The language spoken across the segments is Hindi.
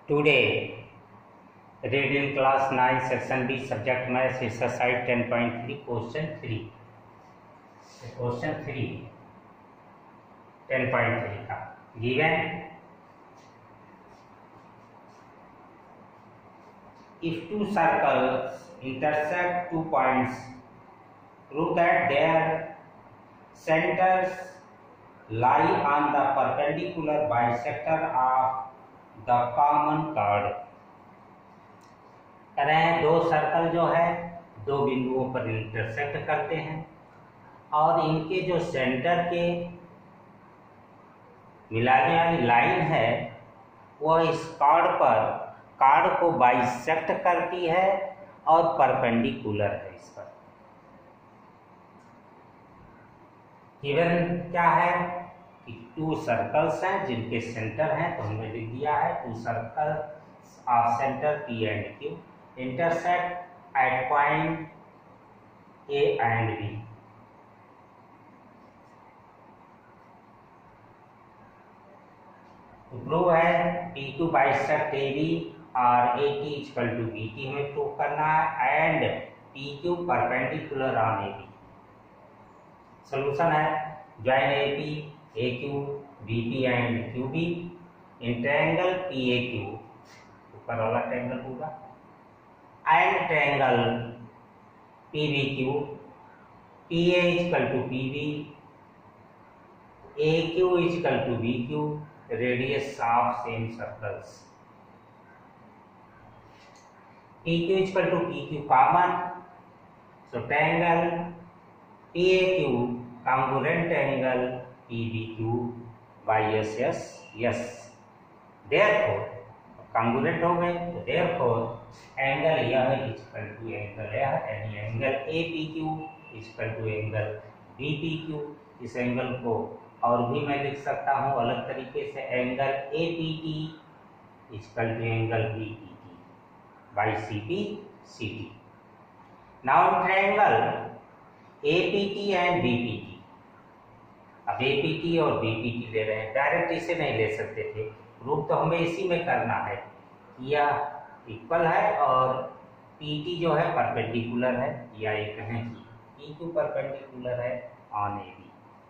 Today, read in class 9, section B, subject maths, exercise 10.3, question 3. Question 3, 10.3 का given. If two circles intersect 2 points, prove that their centers lie on the perpendicular bisector of the common chord. कह रहे हैं दो सर्कल जो है दो बिंदुओं पर इंटरसेक्ट करते हैं और इनके जो सेंटर के मिलाने वाली लाइन है वह इस कार्ड को बाइसेक्ट करती है और परपेंडिकुलर है इस पर। गिवन क्या है कि टू सर्कल्स हैं जिनके सेंटर हैं, तो हमने लिख दिया है two circles of centre P and Q intersect at point A and B. तो प्रूव है P2 बाइसेक्ट AB और AT इक्वल टू BT हमें प्रूव करना है and PQ perpendicular on AB। Solution है join AP, AQ, BP and QB in triangle PAQ, ऊपर वाला ट्रायंगल होगा, and triangle PBQ, PA equal to PB, AQ equal to BQ, radius of same circles. PQ equal to PQ common, so triangle PAQ congruent angle PBQ by yes, therefore congruent हो गए तो therefore एंगल यह इक्वल टू एंगल यह यानी angle APQ equal to angle BPQ। इस एंगल को और भी मैं लिख सकता हूँ अलग तरीके से, angle APT equal to angle BPT by CP। Now triangle APT and BPT, अब APT और BPT ले रहे हैं, डायरेक्ट इसे नहीं ले सकते थे, प्रूफ तो हमें इसी में करना है कि यह इक्वल है और PT जो है परपेंडिकुलर है, या ये कहें कि PQ परपेंडिकुलर है on AB।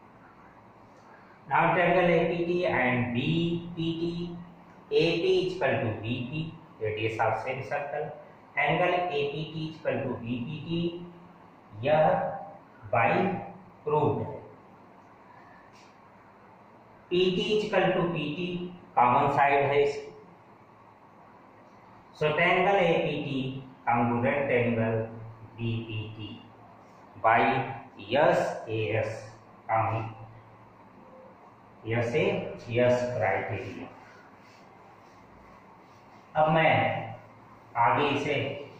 Now triangle APT and BPT, AP equal to BP radius of same circle, angle APT equal to BPT यह बाई प्रूव्ड है। PT equal to PT common side है इसकी, so triangle APT congruent angle BPT by AS yes criteria. अब मैं आगे इसे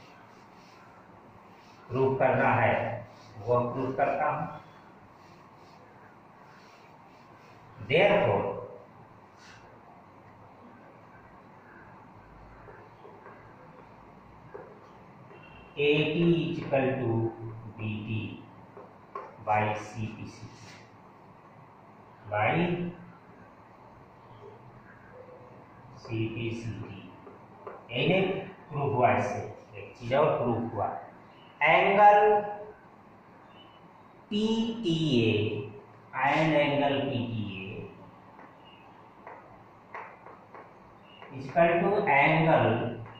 प्रूव करना है वो प्रूव करता हूं। Therefore AT equal to BT by CPC by CPCT इन्हें प्रूफ हुआ। इससे एक चीज और प्रूफ हुआ, angle PTA and angle PTA equal to angle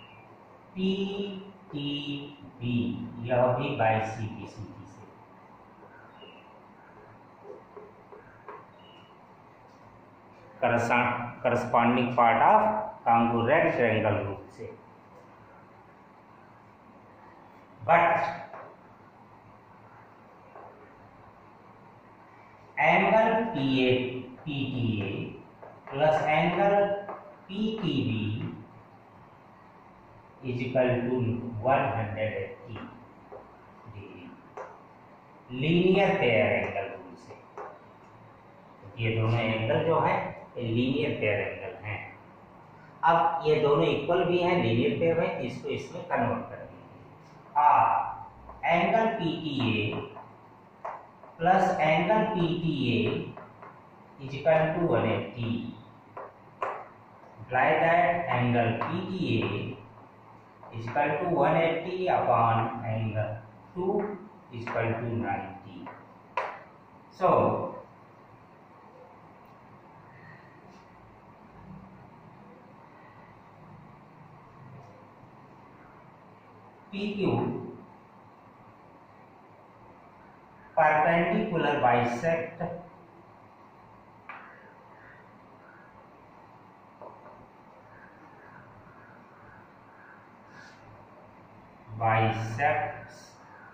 PTB यह भी बाई CPCT से। Corresponding part of congruent triangle रूप से, but angle PTA plus angle PTB is equal to 180 degree linear pair angle rule से। ये दोनों एंगल जो है लीनियर पेयर एंगल हैं। अब ये दोनों इक्वल भी हैं, लीनियर पेयर है, इसको इसमें कन्वर्ट कर दीजिए। Angle PTA plus angle PTA is equal to 180 imply that angle PTA is equal to 180 upon angle 2 is equal to 90. So PQ perpendicular bisect bisects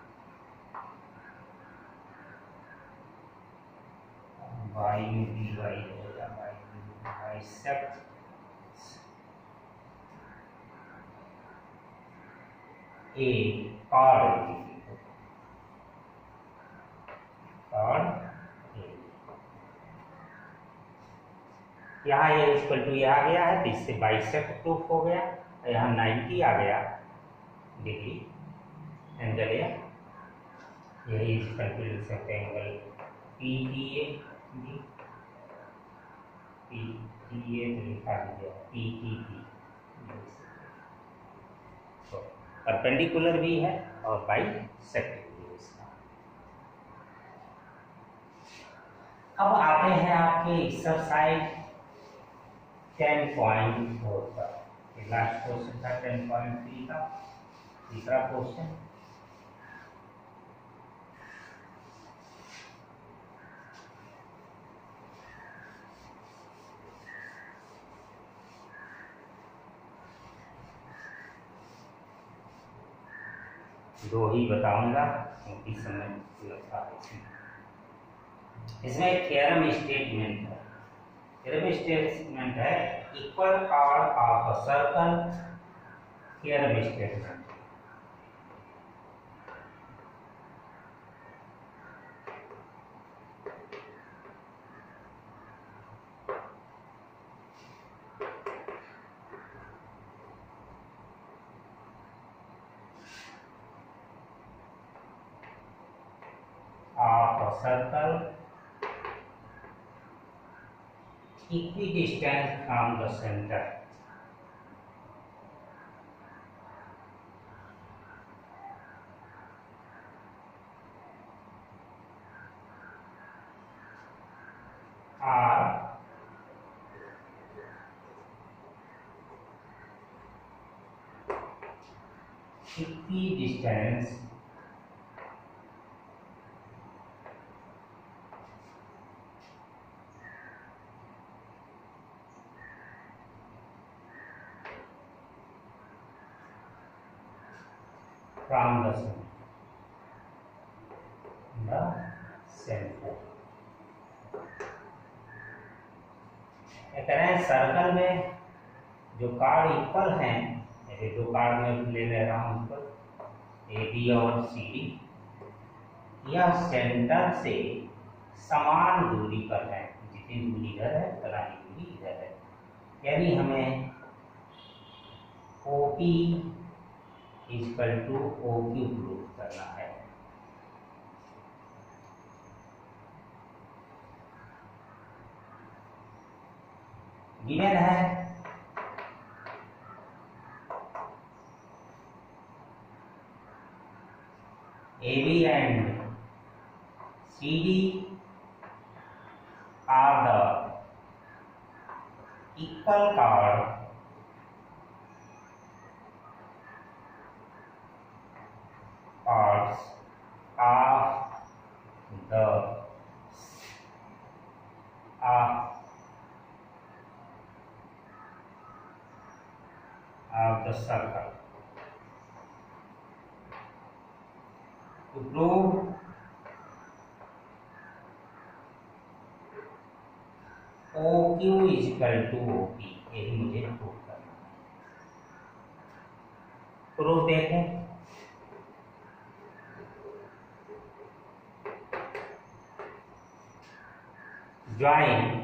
a chord यहाँ ये इक्वल टू ये आ गया है, तो इससे बाइसेक्ट प्रूफ हो गया। यहाँ 90 आ गया डिग्री एंगल है, यही इक्वल टू लिख सकते हैं एंगल PTA भी, PTA तो लिखा दीजिए PTP, तो परपेंडिकुलर भी है और बाइसेक्ट भी इसका। अब आते हैं आपके एक्सरसाइज 10.4 पर। लास्ट क्वेश्चन था 10.3 का तीसरा क्वेश्चन। दो ही बताऊंगा क्योंकि समय लगता है। इसमें एक थ्योरम स्टेटमेंट है। थ्योरम स्टेटमेंट है equal part of a circle. Theorem statement of a circle equidistant from the center are equidistant from the center। करें सर्कल में जो कार्ड इक्वल हैं, जैसे दो कार्ड में ले रहा हूं उस पर AB और CD, यह सेंटर से समान दूरी पर है। जितनी दूरी इधर है उतना ही दूरी इधर है। यानी हमें OP equal to OQ proof करना है। गिवन है AB and CD are the equal chord parts of the circle. To prove OQ is equal to OP, यही मुझे प्रूव करना है। प्रूफ देखें। ज्वाइन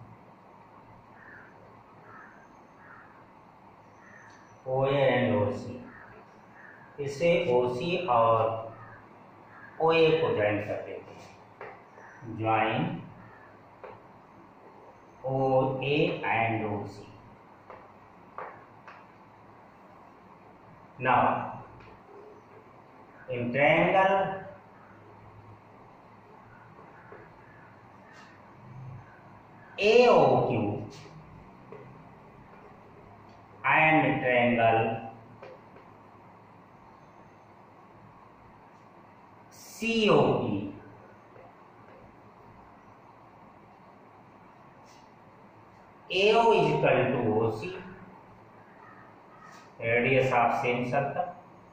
OA एंड OC, इसे OC और OA को ज्वाइन कर देते हैं। Join OA and OC, Now, in triangle AOQ and triangle COP, AO is equal to OC, radius of same circle,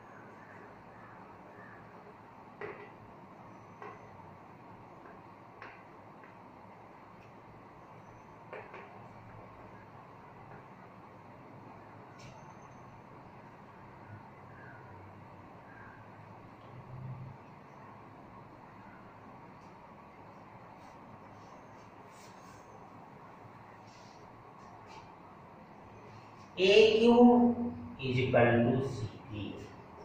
AQ is equal to CP.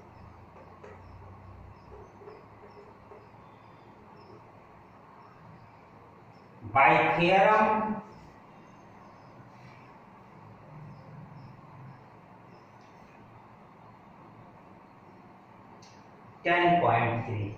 By theorem, (10.3)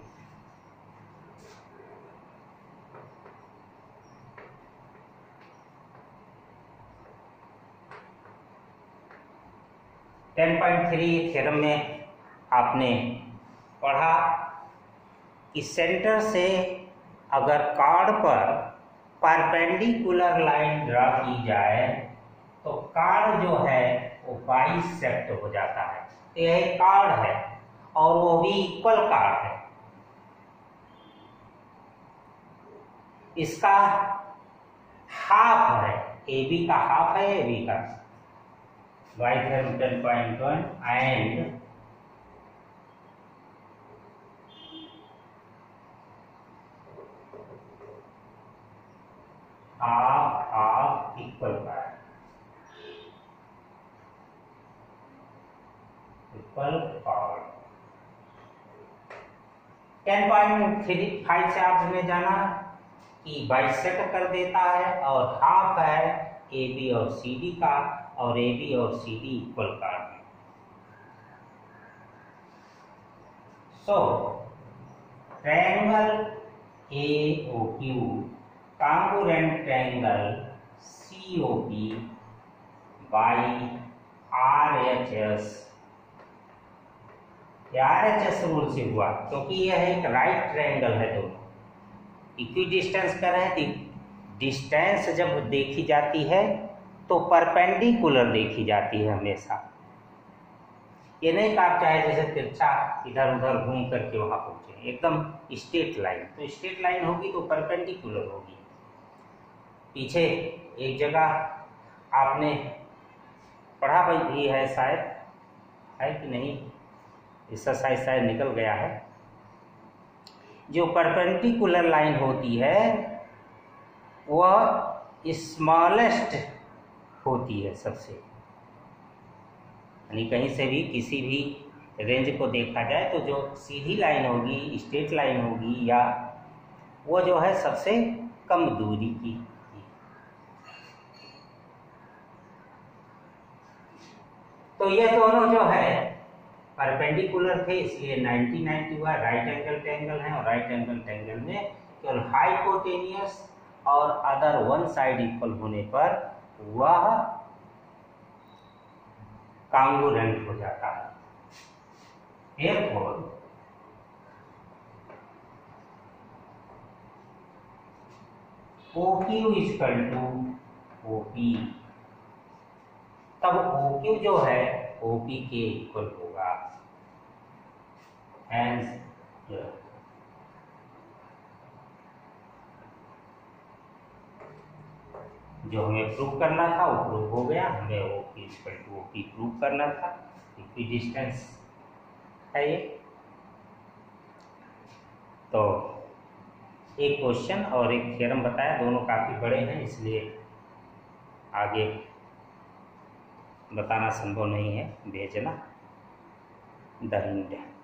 theorem में आपने पढ़ा कि सेंटर से अगर कार्ड पर परपेंडिकुलर लाइन ड्रा की जाए तो कार्ड जो है वो बाइसेक्ट हो जाता है। तो यह कार्ड है और वो भी इक्वल कार्ड है। इसका हाफ है, ए बी का हाफ है, ए बी का y theorem 10.1 and half equal part, equal part। 10.35 से आपने जाना कि बाइसेक्ट कर देता है और हाफ है ए बी और सी डी का, और ए बी और सी डी इक्वल कार्ड है। So triangle AOQ congruent triangle COP by RHS। RHS rule से हुआ क्योंकि यह एक राइट ट्रायंगल है। दोनों इक्वी डिस्टेंस पर है। डिस्टेंस जब देखी जाती है तो परपेंडिकुलर देखी जाती है हमेशा। ये नहीं कि आप चाहे जैसे तिरछा इधर उधर घूम करके वहां पहुंचे, एकदम स्ट्रेट लाइन। तो स्ट्रेट लाइन होगी तो परपेंडिकुलर होगी। पीछे एक जगह आपने पढ़ा भी है, शायद है कि नहीं, एक्सरसाइज शायद निकल गया है। जो परपेंडिकुलर लाइन होती है वह स्मॉलेस्ट होती है सबसे, यानी कहीं से भी किसी भी रेंज को देखा जाए तो जो सीधी लाइन होगी, स्ट्रेट लाइन होगी, या वो जो है सबसे कम दूरी की। तो ये दोनों जो है परपेंडिकुलर थे, इसलिए 90-90 हुआ। राइट एंगल ट्रायंगल है और राइट एंगल ट्रायंगल में केवल हाइपोटेनियस और अदर वन साइड इक्वल होने पर वह कांगुरेंट हो जाता है। Therefore, OQ is equal to OP। तब OQ जो है OP के इक्वल होगा। Hence, जो हमें प्रूव करना था वो प्रूव हो गया। हमें OP equal to OP prove करना था। इक्वी डिस्टेंस है ये। तो एक क्वेश्चन और एक थ्योरम बताया, दोनों काफ़ी बड़े हैं इसलिए आगे बताना संभव नहीं है। भेजना द हिंद।